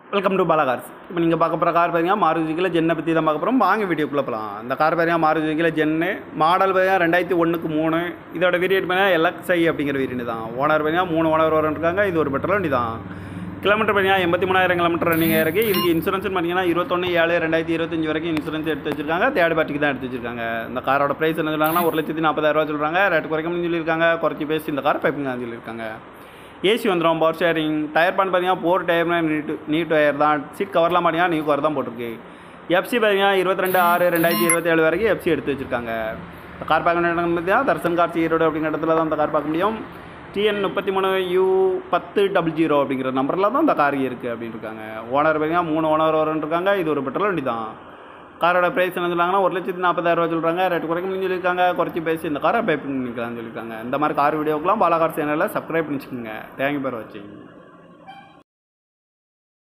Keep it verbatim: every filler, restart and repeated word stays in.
Welcome to Bala cars. இப்போ நீங்கள் பார்க்க போகிற கார் பார்த்தீங்கன்னா மாருதி சுசுக்கியில் ஜென்னை பற்றி தான் பார்க்க போகிறோம். வாங்க வீடியோக்குள்ளே போகலாம். இந்த கார் பார்த்தீங்கன்னா மாருதி சுசுக்கியில் ஜென்னு மாடல் பார்த்தீங்கன்னா ரெண்டாயிரத்தி ஒன்றுக்கு மூணு இதோட வேரியன்ட் பார்த்தீங்கன்னா எல்எக்ஸ்ஐ அப்படிங்கிற வேரியன்ட் தான். ஓனர் பார்த்தீங்கன்னா மூணு ஓனர் வரும் இருக்காங்க. இது ஒரு பெட்ரோல் வண்டி தான். கிலோமீட்டர் பார்த்தீங்கன்னா எண்பத்தி மூணாயிரம் கிலோமீட்டர் ரன்னிங் ஆயிருக்கு. இதுக்கு இன்சூரன்ஸ் பார்த்தீங்கன்னா இருபத்தொன்று ஏழு ரெண்டாயிரத்தி இருபத்தஞ்சு வரைக்கும் இன்சூரன்ஸ் எடுத்து வச்சிருக்காங்க. தேர்ட் பார்ட்டிக்கு தான் எடுத்து வச்சிருக்காங்க. இந்த காரோட ப்ரைஸ் என்ன சொல்கிறாங்கன்னா ஒரு லட்சத்தி நாற்பதாயிரம் ரூபா சொல்கிறாங்க. ரேட்டு குறைக்கணும்னு சொல்லியிருக்காங்க. குறைச்சி பேசி இந்த கார் பைப்பிங் தான் சொல்லியிருக்காங்க. ஏசி வந்துடும், பவர் ஷேரிங். டயர் பான் பார்த்தீங்கன்னா ஃபோர் டயர்னா நீட்டு நீ டயர் தான். சீட் கவர்லாம் பார்த்தீங்கன்னா நியூ கவர் தான் போட்டிருக்கு. எஃப்சி பார்த்தீங்கன்னா இருபத்தி ரெண்டு ஆறு ரெண்டாயிரத்தி இருபத்தி ஏழு வரைக்கும் எஃப்சி எடுத்து வச்சிருக்காங்க. இந்த கார் பார்க்க வேண்டிய இடம் பார்த்தீங்கன்னா தர்சன் கார்ஸ் ஈரோடு அப்படிங்கிற இடத்துல தான் இந்த கார் பார்க்க முடியும். டிஎன் முப்பத்தி மூணு யூ பத்து டபுள் ஜீரோ அப்படிங்கிற நம்பரில் தான் இந்த கார் இருக்குது அப்படின்னு இருக்காங்க. ஓனர் பார்த்தீங்கன்னா மூணு ஓனர் வரும்னு இருக்காங்க. இது ஒரு பெட்ரோல் வண்டி தான். காரோட ப்ரைஸ் என்ன சொல்கிறாங்கன்னா ஒரு லட்சத்தி நாற்பதாயிரம் ரூபா சொல்கிறாங்க. ரேட்டு குறைக்க முடியும் சொல்லியிருக்காங்க. குறைச்சி பேசி இந்த காரை பைப்பிங் பண்ணிக்கலாம்னு சொல்லியிருக்காங்க. இந்த மாதிரி கார் வீடியோக்கெலாம் பாலா கார் சேனலில் சப்ஸ்கிரைப் பண்ணிச்சுக்கோங்க. தேங்க்யூ ஃபார் வாட்சிங்.